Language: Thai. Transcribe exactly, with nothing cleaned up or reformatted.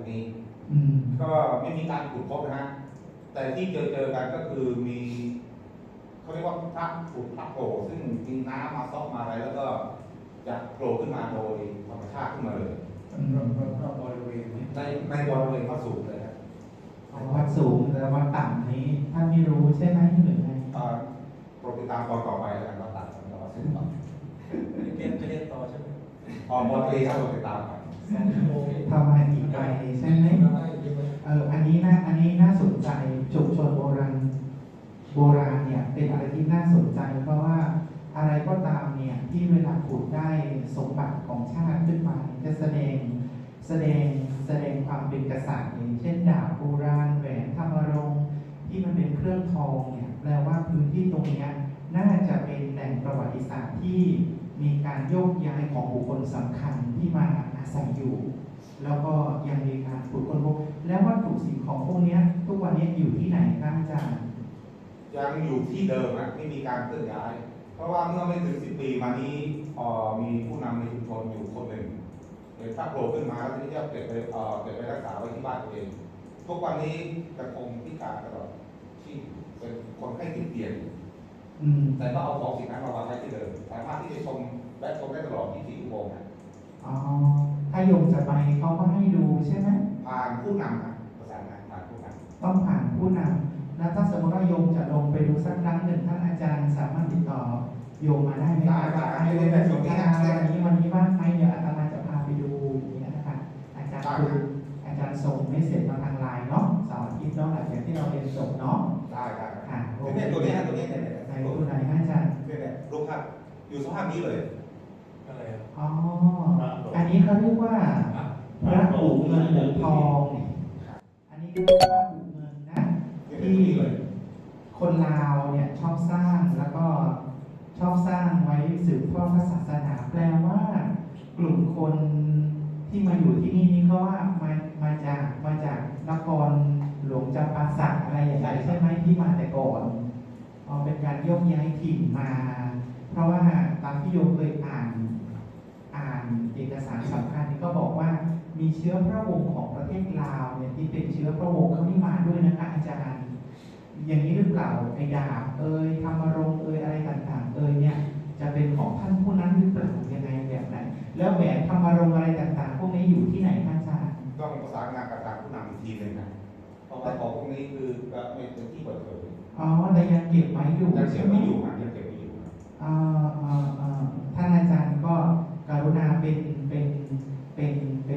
นี้ก็ไม่มีการขุดพบนะฮะแต่ที่เจอเจอกันก็คือมีเขาเรียกว่าพระขุดพระโผล่ซึ่งมีน้ำมาซอกมาอะไรแล้วก็จะโผล่ขึ้นมาโดยธรรมชาติขึ้นมาเลยรอบบริเวณในในบริเวณวัดสูงเลยครับวัดสูงแต่วัดต่ำนี้ท่านไม่รู้ใช่ไหมหรือไงโปรดติดตามตอนต่อไปแล้วกันวัดต่ำกับวัดสูงต่อเรียนจะเรียนต่อใช่ไหมอ๋อมอตรีครับโปรดติดตามครับทำมาอีกไกลใช่ไหมเอออันนี้นะอันนี้น่าสนใจชุมชนโบราณโบราณเนี่ยเป็นอะไรที่น่าสนใจเพราะว่าอะไรก็ตามเนี่ยที่เวลาขุดได้สมบัติของชาติขึ้นมาจะแสดงแสดงแสดงความเป็นกษัตริย์อย่างเช่นดาบโบราณแหวนธรรมรงค์ที่มันเป็นเครื่องทองเนี่ยแปลว่าพื้นที่ตรงนี้น่าจะเป็นแหล่งประวัติศาสตร์ที่มีการโยกย้ายของบุคคลสำคัญที่มาอาศัยอยู่แล้วก็ยังมีการขุดค้นพบแล้ววัตถุสิ่งของพวกนี้ทุกวันนี้อยู่ที่ไหนครับอาจารย์ยังอยู่ที่เดิมนะไม่มีการเคลื่อนย้ายเพราะว่าเมื่อไม่ถึงสิบปีมานี้มีผู้นำในชุมชนอยู่คนหนึ่งถ้าโผล่ขึ้นมาแล้วที่จะเก็บไปเก็บไปรักษาไว้ที่บ้านตัวเองทุกวันนี้กระคงพิการตลอดที่เป็นคนไข้ติดเตียงแต่ก็เอาของสิ่งนั้นมาวางไว้ที่เดิมสามารถที่จะชมและชมได้ตลอดยี่สิบสี่ชั่วโมงนะอ๋อถ้าโยมจะไปเขาก็ให้ดูใช่ไหมผ่านผู้นำนะภาษางานผ่านผู้นำต้องผ่านผู้นำแล้วถ้าสมมติว่าโยมจะลงไปดูสักครั้งหนึ่งท่านอาจารย์สามารถติดต่อโยมมาได้ไหมครับว่าให้ดูแบบนี้วันนี้วันนี้ว่างไหมเดี๋ยวอาจารย์จะพาไปดูอย่างนี้นะคะอาจารย์คืออาจารย์ส่งเมสเสจมาทางไลน์เนาะเสาร์อาทิตย์เนาะหลังจากที่เราเรียนจบเนาะได้ได้ค่ะเนี่ยตัวนี้ตัวนี้เนี่ยในตัวไหนอาจารย์เนี่ยรูปภาพอยู่สภาพนี้เลยอะไรอ๋ออันนี้เขาเรียกว่าพระอู่เงินหรือทองอันนี้คือพระอู่เงินนะที่คนลาวเนี่ยชอบสร้างแล้วก็ชอบสร้างไว้สืบทอดพระศาสนาแปลว่ากลุ่มคนที่มาอยู่ที่นี่นี่ก็ว่ามามาจากมาจากนครหลวงจำปาสักอะไรอย่างไรใช่ไหมที่มาแต่ก่อนอ๋อเป็นการโยกย้ายถิ่นมาเพราะว่าตามที่โยมเคยอ่านอ่านเอกสารสำคัญนี่ก็บอกว่ามีเชื้อพระวงศ์ของประเทศลาวเนี่ยที่เป็นเชื้อพระวงศ์เขานี่มาด้วยนะคะอาจารย์อย่างนี้หรือเปล่าไอ้ดาบเอ่ยธรรมรงค์เอ่ยอะไรต่างๆเอ่ยเนี่ยจะเป็นของท่านผู้นั้นหรือเปล่ายังไงแบบไหนแล้วแหวนธรรมรงค์อะไรต่างๆพวกนี้อยู่ที่ไหนอาจารย์ต้องประสานงานกับทางผู้นำอีกทีหนึ่งนะเพราะว่าของพวกนี้คือไม่เป็นที่เปิดเผยอ๋อแต่ยังเก็บไว้อยู่ยังเก็บไว้อยู่นะยังเก็บไว้อยู่อ่าอ่าอ่าท่านอาจารย์ก็กรุณาเป็นเป็นเป็น